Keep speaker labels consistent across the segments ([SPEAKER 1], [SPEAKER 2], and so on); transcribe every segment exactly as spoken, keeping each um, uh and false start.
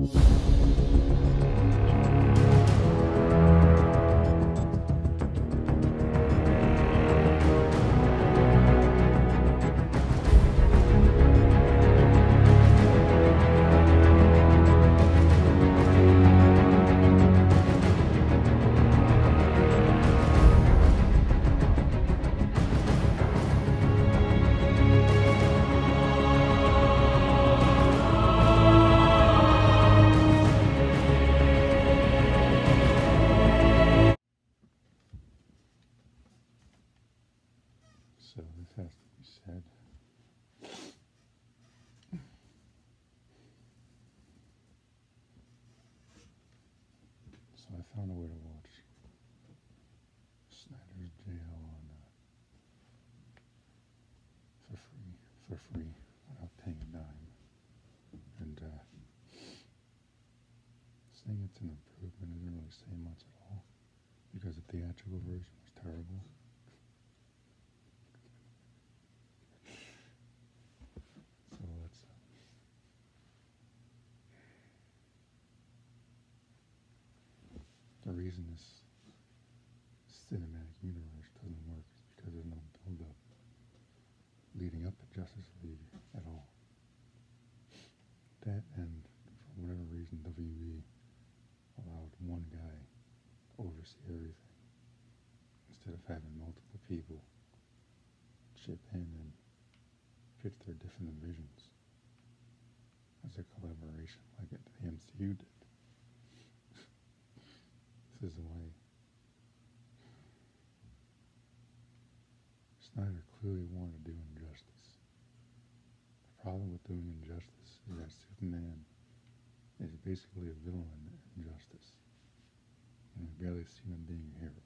[SPEAKER 1] So this has to be said. So I found a way to watch Snyder J L on uh, for free, for free, without paying a dime. And uh, saying it's an improvement doesn't really say much at all, because the theatrical version was terrible. So let's. Uh, the reason this cinematic universe doesn't work is because there's no build-up leading up to Justice League at all. That, and for whatever reason, W B allowed one guy to oversee everything instead of having multiple people chip in and pitch their different visions as a collaboration like it, the M C U did. This is why Snyder clearly wanted to do Injustice. The problem with doing Injustice is that Superman is basically a villain in Injustice, and we barely see him being a hero.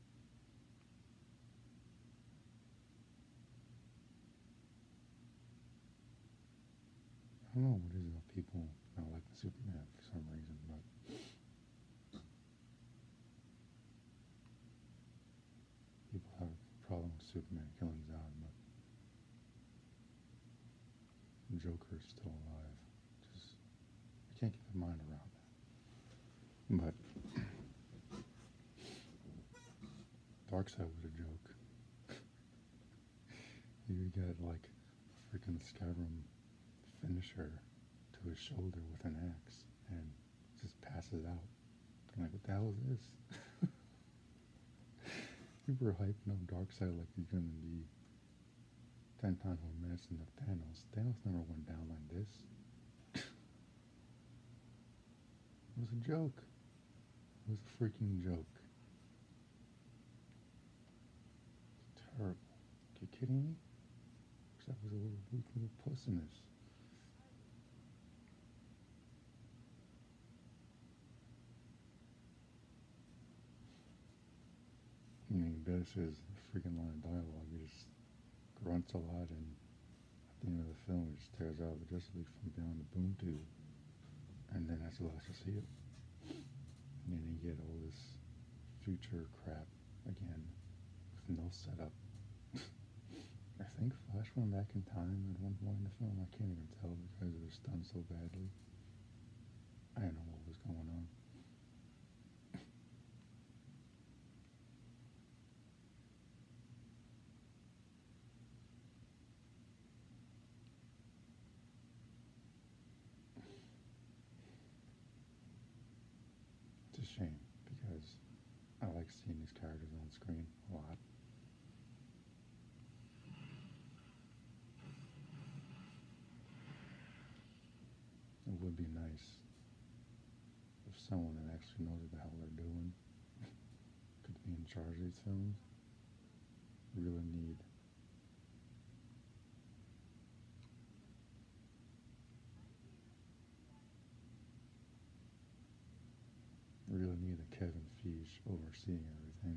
[SPEAKER 1] I don't know what it is about people not liking Superman for some reason, but people have a problem with Superman killing Zod, but the Joker is still alive. Just, I can't get my mind around that. But Darkseid was a joke. You got like a freaking Skyrim finisher to his shoulder with an axe and just passes out. I'm like, what the hell is this? People were hyping up Darkseid like he's gonna be ten times more menacing than Thanos. Thanos never went down like this. It was a joke. It was a freaking joke. Terrible. Are you kidding me? That was a little weak little puss in this. I mean, Bettis is a freaking line of dialogue. He just grunts a lot, and at the end of the film, he just tears out the Justice League from beyond the boom tube, and then that's the last you see it. And then you get all this future crap again with no setup. I think Flash went back in time at one point in the film. I can't even tell because it was done so badly. I didn't know what was going on. It's a shame because I like seeing these characters on screen a lot. It would be nice if someone that actually knows what the hell they're doing could be in charge of these films. We really need we really need a Kevin Feige overseeing everything.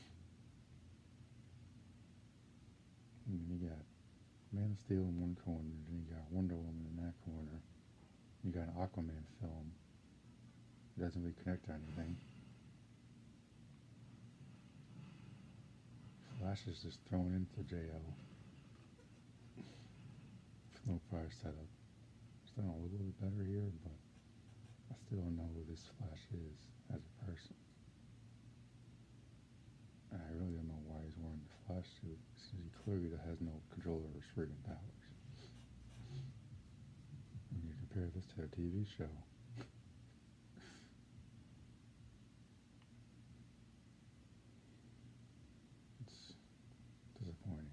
[SPEAKER 1] And then you got Man of Steel in one corner, then you got Wonder Woman in that corner. You got an Aquaman film. It doesn't really connect to anything. Flash is just thrown into J L with no prior setup. It's done a little bit better here, but still don't know who this Flash is as a person. And I really don't know why he's wearing the Flash suit, since he clearly has no control over his freaking powers. When you compare this to a T V show, it's disappointing.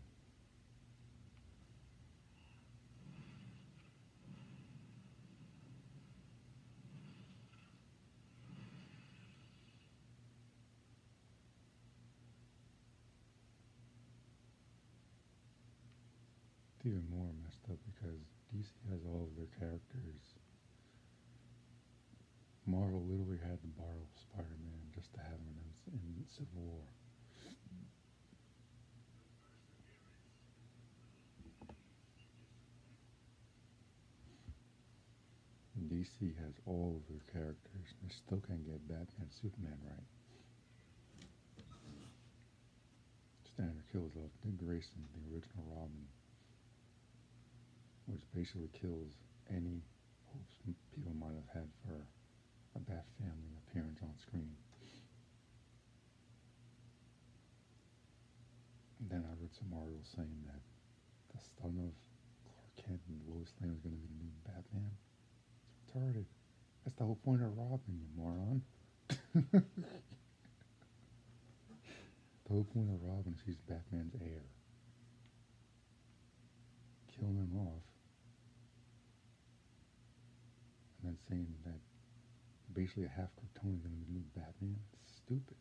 [SPEAKER 1] It's even more messed up because D C has all of their characters. Marvel literally had to borrow Spider-Man just to have him in, in Civil War. And D C has all of their characters, and they still can't get Batman and Superman right. Snyder kills off Dick Grayson, the original Robin, which basically kills any hopes people might have had for a Bat family appearance on screen. And then I read some articles saying that the son of Clark Kent and Lois Lane is going to be the new Batman. It's retarded. That's the whole point of Robin, you moron. The whole point of Robin is he's Batman's heir. Killing him off and then saying that basically a half Kryptonian is going to be the new Batman. It's stupid.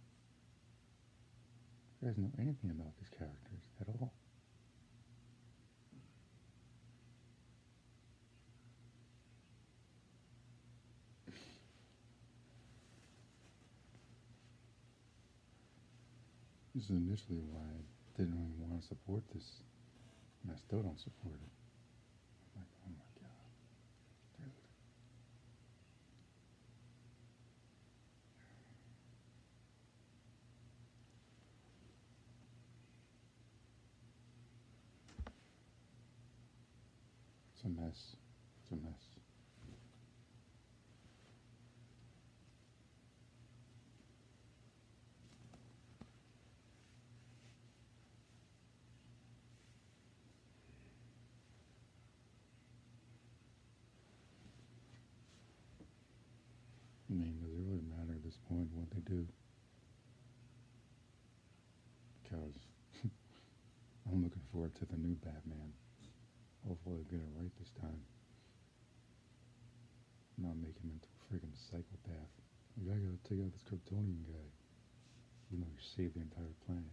[SPEAKER 1] You guys know anything about these characters at all. This is initially why I didn't really want to support this, and I still don't support it. I'm like, oh my god, dude. It's a mess. It's a mess. I mean, does it really matter at this point what they do? Because I'm looking forward to the new Batman. Hopefully they get it right this time. Not make him into a freaking psychopath. Like, I gotta take out this Kryptonian guy. You know, you save the entire planet.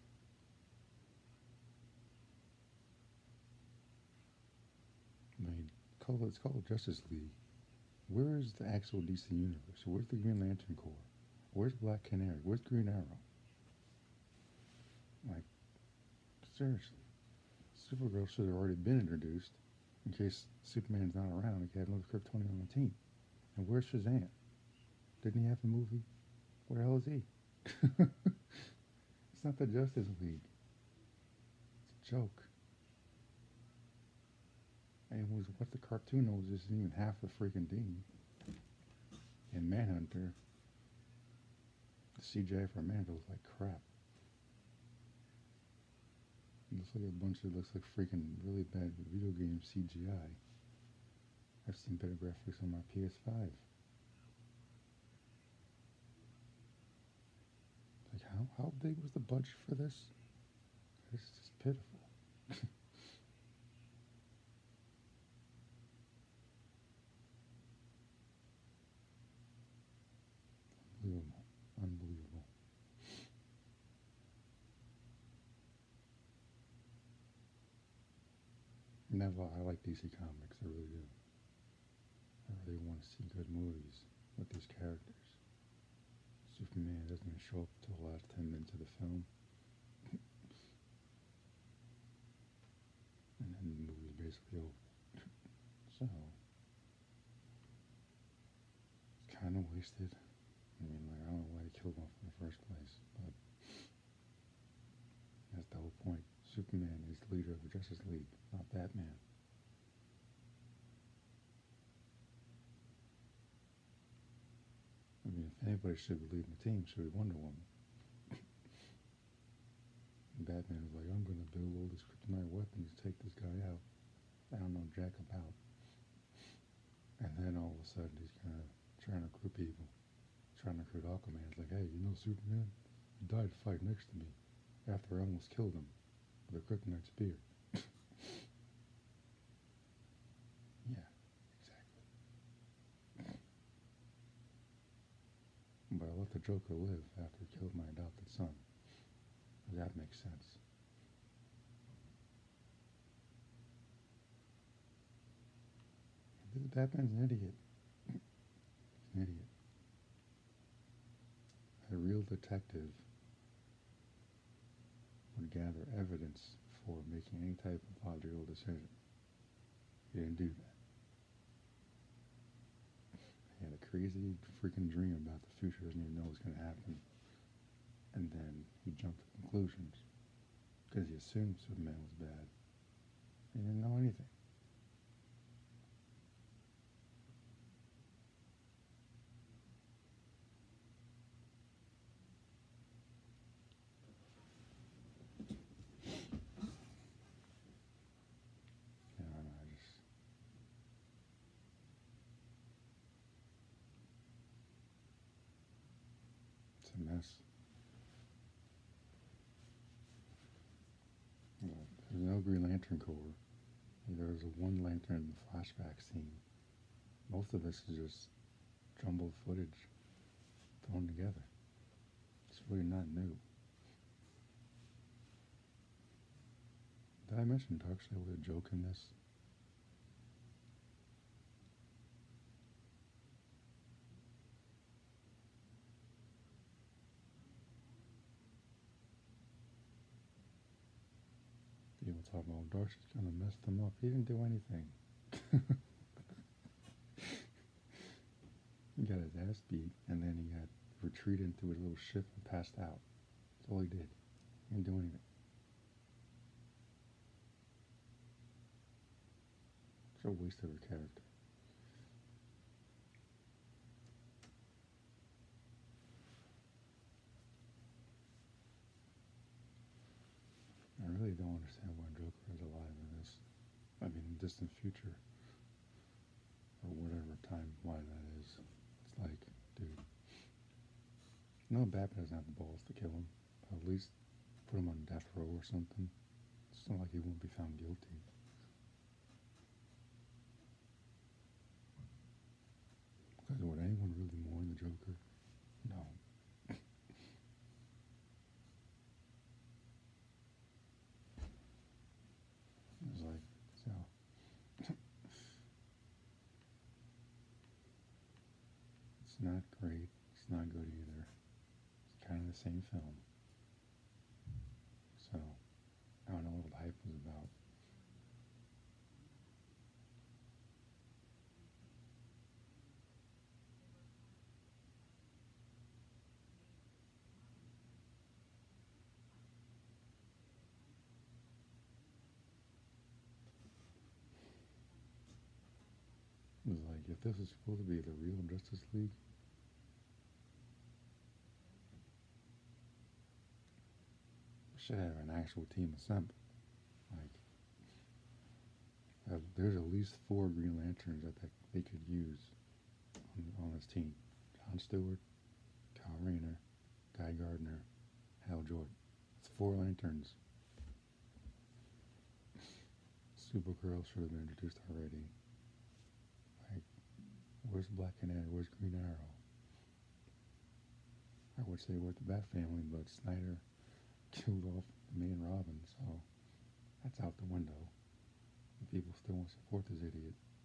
[SPEAKER 1] I mean, call it, it's called Justice League. Where is the actual D C universe? Where's the Green Lantern Corps? Where's Black Canary? Where's Green Arrow? Like, seriously. Supergirl should have already been introduced in case Superman's not around. He could have another Kryptonian on the team. And where's Shazam? Didn't he have a movie? Where the hell is he? It's not the Justice League. It's a joke. And it was what the cartoon was isn't even half the freaking team. And Manhunter, the C G I for Manhunter looks like crap. It looks like a bunch of looks like freaking really bad video game C G I. I've seen better graphics on my P S five. Like how how big was the budget for this? This is just pitiful. Unbelievable. Unbelievable. Never, I like D C Comics, I really do. I really want to see good movies with these characters. Superman doesn't even show up until the last ten minutes of the film. And then the movie's basically over. So, it's kind of wasted. I mean, like, I don't know why they killed him off in the first place, but that's the whole point. Superman is the leader of the Justice League, not Batman. If anybody should believe in the team, should be Wonder Woman. And Batman was like, I'm going to build all these kryptonite weapons to take this guy out. I don't know jack about. And then all of a sudden he's kind of trying to recruit people. Trying to recruit Aquaman. It's like, hey, you know Superman? He died to fight next to me after I almost killed him with a kryptonite spear. Yeah, exactly. But I let the Joker live after he killed my adopted son. That makes sense. Batman's an idiot. He's an idiot. A real detective would gather evidence before making any type of logical decision. He didn't do that. He had a crazy freaking dream about the future, doesn't even know what's going to happen. And then he jumped to conclusions because he assumed Superman was bad. He didn't know anything. I don't know, I just... It's a mess. Well, there's no Green Lantern Corps. There's a one lantern in the flashback scene. Most of this is just jumbled footage thrown together. It's really not new. Did I mention Darkseid was a joke in this? People talk about Darkseid's gonna mess them up. He didn't do anything. He got his ass beat, and then he got retreated into his little ship and passed out. That's all he did. He didn't do anything. It's a waste of a character. I really don't understand why Joker is alive in this. I mean, distant future. Or whatever timeline that is. It's like, dude. No, Batman doesn't have the balls to kill him. At least put him on death row or something. It's not like he won't be found guilty. Because would anyone really mourn the Joker? No. It was like, so. It's not great. It's not good either. It's kind of the same film. So, I don't know what the hype was about. It was like, if this is supposed to be the real Justice League, we should have an actual team assembled. Like, uh, there's at least four Green Lanterns that they, they could use on, on this team. John Stewart, Kyle Rayner, Guy Gardner, Hal Jordan. It's four Lanterns. Supergirl should have been introduced already. Like, where's Black Canary? Where's Green Arrow? I would say we're the Bat family, but Snyder killed off the main Robin, so that's out the window. And people still want to support this idiot.